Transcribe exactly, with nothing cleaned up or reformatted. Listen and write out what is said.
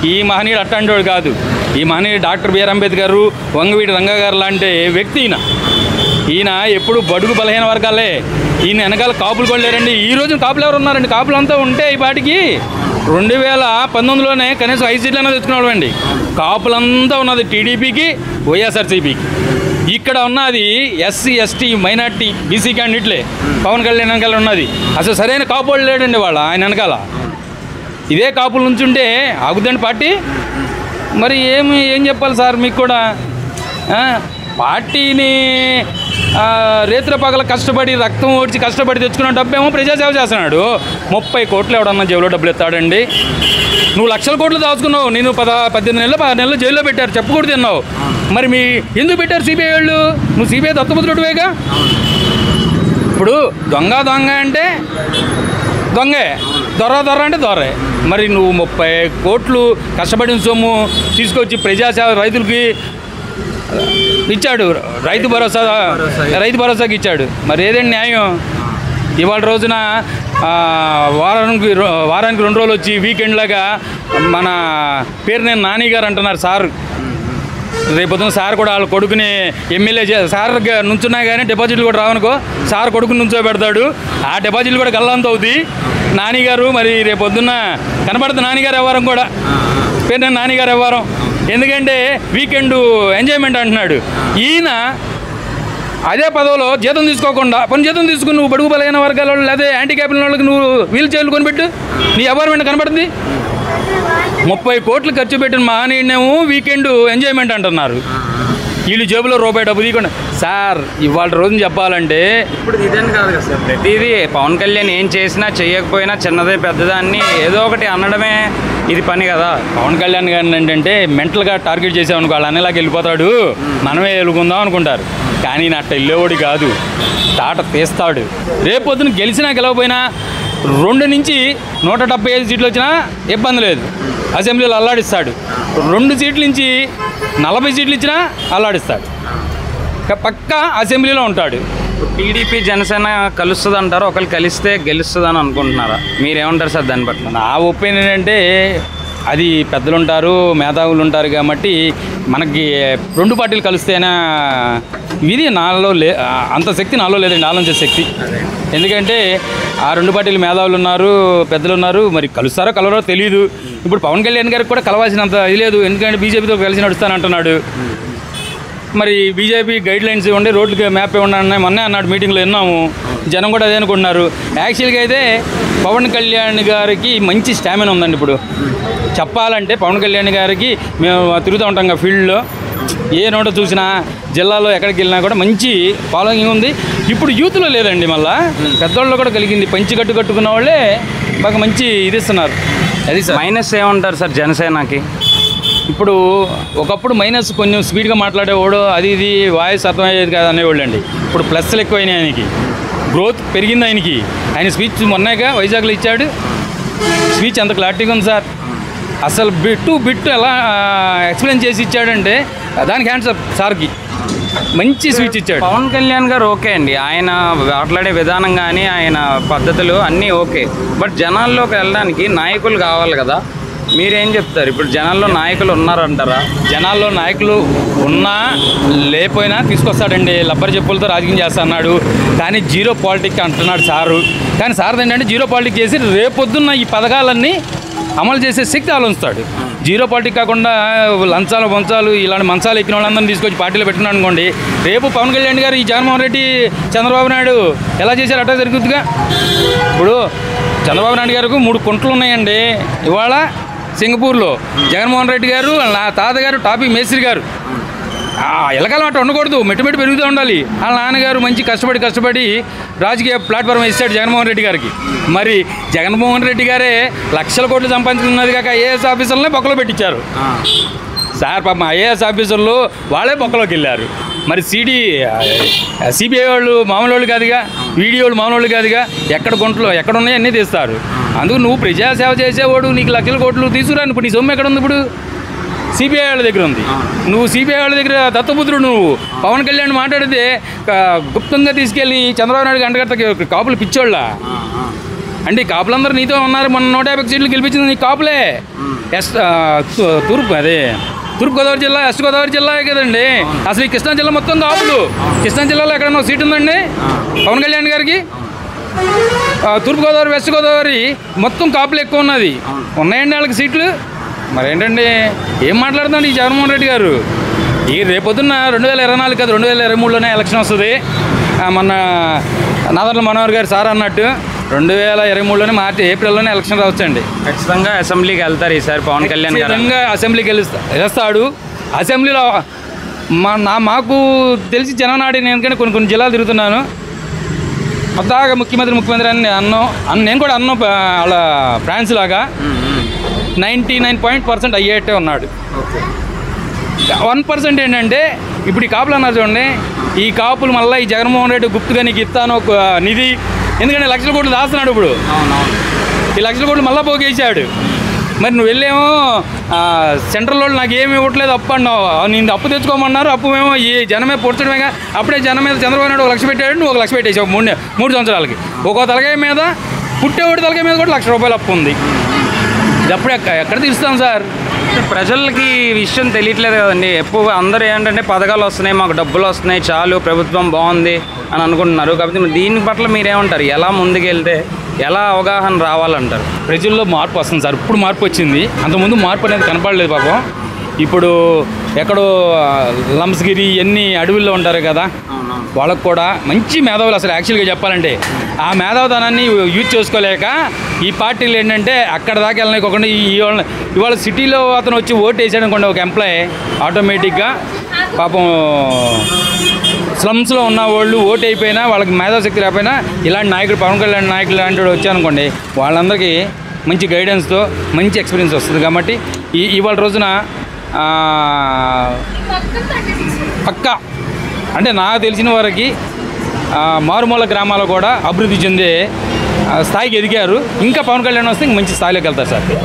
ఈ మహనీయుడు అట్లాంటివాడు కాదు. ఈ మహనీయుడు డాక్టర్ బిఆర్ అంబేద్కర్, వంగవీటి రంగా గారు లాంటి వ్యక్తి ఈయన. ఈయన ఎప్పుడు బడుగు బలహీన వర్గాలే. ఈయన వెనకాల కాపులు కూడా లేరండి. ఈ రోజున కాపులు ఎవరు ఉన్నారండి? కాపులు అంతా ఉంటే ఈ పాటికి రెండు వేల పంతొమ్మిదిలోనే కనీసం ఐదు సీట్లైనా తెచ్చుకున్నాడు అండి. కాపులంతా ఉన్నది టీడీపీకి, వైఎస్ఆర్సీపీకి. ఇక్కడ ఉన్నది ఎస్సీ ఎస్టీ మైనార్టీ బీసీ క్యాండిడేట్లే. పవన్ కళ్యాణ్ వెనకాల ఉన్నది. అసలు సరైన కాపులు లేడండి వాళ్ళ ఆయన వెనకాల. ఇదే కాపుల నుంచి ఉంటే ఆగుద్దండి పార్టీ. మరి ఏమి ఏం చెప్పాలి సార్ మీకు కూడా? పార్టీని రేత్ర పగల కష్టపడి రక్తం ఓడ్చి కష్టపడి తెచ్చుకున్న డబ్బేమో ప్రజాసేవ చేస్తున్నాడు. ముప్పై కోట్లు ఎవడన్నా జైల్లో డబ్బులు ఎత్తాడండి? నువ్వు లక్షల కోట్లు దాచుకున్నావు. నేను పద పద్దెనిమిది నెలలు పది నెలలు జైల్లో పెట్టారు, చెప్పకూడదు తిన్నావు. మరి మీ ఎందుకు పెట్టారు సిబిఐ వాళ్ళు? నువ్వు సిబిఐ దత్తపుత్రుడివేగా. ఇప్పుడు దొంగ దొంగ అంటే దొంగే, దొర దొర అంటే దొరే. మరి నువ్వు ముప్పై కోట్లు కష్టపడిన సొమ్ము తీసుకొచ్చి ప్రజాసేవ రైతులకి ఇచ్చాడు, రైతు భరోసా రైతు భరోసాకి ఇచ్చాడు. మరి ఏదండి న్యాయం? ఇవాళ రోజున వారానికి వారానికి రెండు రోజులు వచ్చి వీకెండ్ లాగా మన పేరు నేను నాని గారు అంటున్నారు సార్. రేపొద్దున సార్ కూడా వాళ్ళ కొడుకుని ఎమ్మెల్యే చే సార్ నుంచున్నా కానీ డిపాజిట్లు కూడా రావనుకో, సార్ కొడుకుని నుంచో పెడతాడు. ఆ డిపాజిట్లు కూడా గల్లంత అవుతుంది. నానిగారు మరి రేపొద్దున్న కనబడుతుంది నానిగారు వ్యవహారం కూడా. పేరు నేను నానిగారు వ్యవహారం. ఎందుకంటే వీకెండ్ ఎంజాయ్మెంట్ అంటున్నాడు. ఈయన అదే పదవిలో జీతం తీసుకోకుండా పని జీతం తీసుకుని నువ్వు బడుగు బలైన వర్గాల వాళ్ళు లేదా యాంటీ క్యాపిటల్ వాళ్ళకి నువ్వు వీల్ చైర్లు కొనిపెట్టు, నీ అపార్ట్మెంట్ కనబడుతుంది. ముప్పై కోట్లు ఖర్చు పెట్టిన మహనీయుడేమో వీకెండ్ ఎంజాయ్మెంట్ అంటున్నారు. వీళ్ళు జేబులో రూపాయి డబ్బు తీయకుండా. సార్ ఇవాళ రోజున చెప్పాలంటే ఇప్పుడు ఇదని కాదు కదా సార్, ప్రతిదీ పవన్ కళ్యాణ్ ఏం చేసినా చేయకపోయినా చిన్నదే పెద్దదాన్ని ఏదో ఒకటి అనడమే ఇది పని కదా. పవన్ కళ్యాణ్ గారిని ఏంటంటే మెంటల్గా టార్గెట్ చేసామనుకో వాళ్ళు అనేలాగా వెళ్ళిపోతాడు, మనమే వెలుగుందాం అనుకుంటారు. కానీ నా వెళ్ళేవాడు కాదు, తాట తీస్తాడు. రేపు పొద్దున గెలిచినా గెలవపోయినా రెండు నుంచి నూట డెబ్బై ఐదు సీట్లు వచ్చినా ఇబ్బంది లేదు, అసెంబ్లీలో అల్లాడిస్తాడు. రెండు సీట్ల నుంచి నలభై సీట్లు ఇచ్చినా అల్లాడిస్తాడు, పక్కా అసెంబ్లీలో ఉంటాడు. టీడీపీ జనసేన కలుస్తుంది అంటారు, ఒకళ్ళు కలిస్తే గెలుస్తుంది అని అనుకుంటున్నారా? మీరేమంటారు సార్ దాన్ని పట్ల? నా ఒపీనియన్ అంటే అది పెద్దలు ఉంటారు, మేధావులు ఉంటారు కాబట్టి మనకి రెండు పార్టీలు కలిస్తేనా ఇది నాలో లే అంత శక్తి నాలో లేదండి, ఆలోచించే శక్తి. ఎందుకంటే ఆ రెండు పార్టీలు మేధావులు ఉన్నారు, పెద్దలు ఉన్నారు. మరి కలుస్తారో కలవరో తెలియదు. ఇప్పుడు పవన్ కళ్యాణ్ గారికి కూడా కలవాల్సినంత ఇది లేదు, ఎందుకంటే బీజేపీతో కలిసి నడుస్తానంటున్నాడు. మరి బీజేపీ గైడ్ లైన్స్ ఇవ్వండి, రోడ్లకి మ్యాప్ ఇవ్వండి మొన్నే అన్నాడు, మీటింగ్లో విన్నాము. జనం కూడా అదే అనుకుంటున్నారు. యాక్చువల్గా అయితే పవన్ కళ్యాణ్ గారికి మంచి స్టామినా ఉందండి. ఇప్పుడు చెప్పాలంటే పవన్ కళ్యాణ్ గారికి మేము తిరుగుతూ ఉంటాం కదా ఫీల్డ్లో, ఏ నోట చూసినా జిల్లాలో ఎక్కడికి వెళ్ళినా కూడా మంచి ఫాలోయింగ్ ఉంది. ఇప్పుడు యూత్లో లేదండి, మళ్ళీ పెద్దవాళ్ళు కూడా కలిగింది. పంచి కట్టు కట్టుకున్న వాళ్ళే బాగా మంచి ఇది ఇస్తున్నారు. అది సార్ మైనస్ ఏమంటారు సార్ జనసేనకి? ఇప్పుడు ఒకప్పుడు మైనస్ కొంచెం స్పీడ్గా మాట్లాడేవాడు, అది ఇది వాయిస్ అర్థమయ్యేది కాదు అనేవాళ్ళు అండి. ఇప్పుడు ప్లస్లు ఎక్కువైనాయి, ఆయనకి గ్రోత్ పెరిగింది. ఆయనకి ఆయన స్పీచ్ మొన్నగా వైజాగ్లో ఇచ్చాడు, స్పీచ్ అంత క్లారిటీగా ఉంది సార్. అసలు బిట్టు బిట్టు ఎలా ఎక్స్ప్లెయిన్ చేసి ఇచ్చాడంటే దానికి హ్యాండ్స్ అప్ సార్కి. మంచి స్పీచ్ ఇచ్చాడు. పవన్ కళ్యాణ్ గారు ఓకే అండి, ఆయన మాట్లాడే విధానం కానీ ఆయన పద్ధతులు అన్నీ ఓకే. బట్ జనాల్లోకి వెళ్ళడానికి నాయకులు కావాలి కదా, మీరేం చెప్తారు? ఇప్పుడు జనాల్లో నాయకులు ఉన్నారంటారా? జనాల్లో నాయకులు ఉన్నా లేకపోయినా తీసుకొస్తాడండి. లబ్బర్ చెప్పులతో రాజకీయం చేస్తా అన్నాడు, కానీ జీరో పాలిటిక్స్ అంటున్నాడు సారు. కానీ సార్ ఏంటంటే జీరో పాలిటిక్స్ చేసి రేపొద్దున్న ఈ పథకాలన్నీ అమలు చేసే శక్తి ఆలోచిస్తాడు. జీరో పాలిటిక్స్ కాకుండా లంచాలు వంచాలు ఇలాంటి మంచాలు ఎక్కిన వాళ్ళందరినీ తీసుకొచ్చి పార్టీలో పెట్టుకున్నాడు అనుకోండి, రేపు పవన్ కళ్యాణ్ గారు ఈ జగన్మోహన్ రెడ్డి చంద్రబాబు నాయుడు ఎలా చేశారు అట్లా జరుగుతుందిగా. ఇప్పుడు చంద్రబాబు నాయుడు గారికి మూడు కుంటలు ఉన్నాయండి ఇవాళ సింగపూర్లో. జగన్మోహన్ రెడ్డి గారు నా తాతగారు టాపీ మేస్త్రి గారు. ఎలకాలం అట్లా ఉండకూడదు, మెట్టు మెట్టు పెరుగుతూ ఉండాలి. వాళ్ళ నాన్నగారు మంచి కష్టపడి కష్టపడి రాజకీయ ప్లాట్ఫామ్ ఇస్తాడు జగన్మోహన్ రెడ్డి గారికి. మరి జగన్మోహన్ రెడ్డి గారే లక్షల కోట్లు సంపాదించుకున్నది కాక ఐఏఎస్ ఆఫీసర్లనే బొక్కలో పెట్టించారు సార్. పాపం ఐఏఎస్ ఆఫీసర్లు వాళ్ళే బొక్కలోకి వెళ్ళారు. మరి సిడి సిబిఐ వాళ్ళు మామూలు వాళ్ళు కాదుగా, వీడియోలు మామూలు వాళ్ళు కాదుగా. ఎక్కడ గుంటలు ఎక్కడ ఉన్నాయో అన్నీ తీస్తారు. అందుకు నువ్వు ప్రజాసేవ చేసేవాడు, నీకు లక్షల కోట్లు తీసుకురాను. ఇప్పుడు నీ సొమ్ము ఎక్కడ ఉంది? ఇప్పుడు సిబిఐ వాళ్ళ దగ్గర ఉంది. నువ్వు సిబిఐ వాళ్ళ దగ్గర దత్తపుత్రుడు. నువ్వు పవన్ కళ్యాణ్ మాట్లాడితే గుప్తంగా తీసుకెళ్ళి చంద్రబాబు నాయుడు గంటగడతకి కాపులు పిచ్చోళ్ళ. అంటే ఈ కాపులందరూ నీతో ఉన్నారు, మొన్న నూట యాభై సీట్లు గెలిపించింది నీ కాపులే. ఎస్ తూర్పు అదే తూర్పు గోదావరి జిల్లా, వెస్ట్ గోదావరి జిల్లా కదండి. అసలు ఈ కృష్ణా జిల్లా మొత్తం కాపులు. కృష్ణా జిల్లాలో ఎక్కడన్నా సీట్ ఉందండి పవన్ కళ్యాణ్ గారికి? తూర్పుగోదావరి, వెస్ట్ గోదావరి మొత్తం కాపులు ఎక్కువ ఉన్నది. ఉన్నాయండి వాళ్ళకి సీట్లు? మరేంటండి ఏం మాట్లాడుతున్నాడు ఈ జగన్మోహన్ రెడ్డి గారు? ఈ రేపొద్దున్న రెండు వేల ఇరవై నాలుగు కాదు, రెండు వేల ఇరవై మూడులోనే ఎలక్షన్ వస్తుంది. మొన్న నాదర్ల మనోహర్ గారు సార్ అన్నట్టు రెండు వేల ఇరవై మూడులోనే మార్చి ఏప్రిల్లోనే ఎలక్షన్ రావచ్చండి. ఖచ్చితంగా అసెంబ్లీకి వెళ్తారు ఈసారి పవన్ కళ్యాణ్ గారు. ఖచ్చితంగా అసెంబ్లీకి వెళ్తా వెళ్తాడు. అసెంబ్లీలో మా నా మాకు తెలిసి జననాడి, నేను ఎందుకంటే కొన్ని కొన్ని జిల్లాలు తిరుగుతున్నాను. మొత్తాగా ముఖ్యమంత్రి ముఖ్యమంత్రి అని అన్నం అన్న నేను కూడా అన్నం వాళ్ళ ఫ్రాన్స్ లాగా నైంటీ నైన్ పాయింట్ పర్సెంట్ అయ్యేట్టే ఉన్నాడు. వన్ పర్సెంట్ ఏంటంటే ఇప్పుడు ఈ కాపులు అన్నారు చూడండి, ఈ కాపులు మళ్ళీ ఈ జగన్మోహన్ రెడ్డి గుప్తుగా నీకు ఇస్తాను ఒక నిధి, ఎందుకంటే లక్షల కోట్లు దాస్తున్నాడు. ఇప్పుడు ఈ లక్షల కోట్లు మళ్ళీ పోగేసాడు. మరి నువ్వు వెళ్ళేమో సెంట్రల్ వాళ్ళు నాకు ఏమి ఇవ్వట్లేదు అప్పు అన్నావు, నేను అప్పు తెచ్చుకోమన్నారు, అప్పు మేము ఈ జనమే పొడుచడమేగా. అప్పుడే జనం మీద చంద్రబాబు నాయుడు ఒక లక్ష పెట్టాడు, నువ్వు ఒక లక్ష పెట్టేసావు మూడు మూడు సంవత్సరాలకి. ఒక్కో తలకాయ మీద పుట్టేవాడి తలకాయ మీద కూడా లక్ష రూపాయలు అప్పు ఉంది. ఇది అప్పుడు ఎక్కడ తీరుస్తాం సార్? ప్రజలకి ఈ విషయం తెలియట్లేదు కదండి. ఎప్పుడు అందరూ ఏంటంటే పథకాలు వస్తున్నాయి, మాకు డబ్బులు వస్తున్నాయి, చాలు ప్రభుత్వం బాగుంది అని అనుకుంటున్నారు. కాబట్టి దీని పట్ల మీరేమంటారు? ఎలా ముందుకెళ్తే ఎలా అవగాహన రావాలంటారు? ప్రజల్లో మార్పు వస్తుంది సార్. ఇప్పుడు మార్పు వచ్చింది, అంతకుముందు మార్పు అనేది కనపడలేదు పాపం. ఇప్పుడు ఎక్కడో లంస్గిరి ఎన్ని అడవుల్లో ఉంటారు కదా, వాళ్ళకు కూడా మంచి మేధావులు. అసలు యాక్చువల్గా చెప్పాలంటే ఆ మేధావుతనాన్ని యూజ్ చేసుకోలేక ఈ పార్టీలు ఏంటంటే అక్కడ దాకా వెళ్ళలేకోకుండా ఇవాళ ఇవాళ సిటీలో అతను వచ్చి ఓటు వేసాడు అనుకోండి ఒక ఎంప్లాయీ, ఆటోమేటిక్గా పాపం స్లమ్స్లో ఉన్న వాళ్ళు ఓటు అయిపోయినా వాళ్ళకి మేధాశక్తి లేకపోయినా ఇలాంటి నాయకుడు పవన్ కళ్యాణ్ నాయకులు లాంటి వాడు వచ్చారనుకోండి, వాళ్ళందరికీ మంచి గైడెన్స్తో మంచి ఎక్స్పీరియన్స్ వస్తుంది. కాబట్టి ఈ ఇవాళ రోజున పక్కా అంటే నాకు తెలిసిన వారికి మారుమూల గ్రామాలు కూడా అభివృద్ధి చెందే స్థాయికి ఎదిగారు. ఇంకా పవన్ కళ్యాణ్ వస్తే ఇంక మంచి స్థాయిలోకి వెళ్తారు సార్.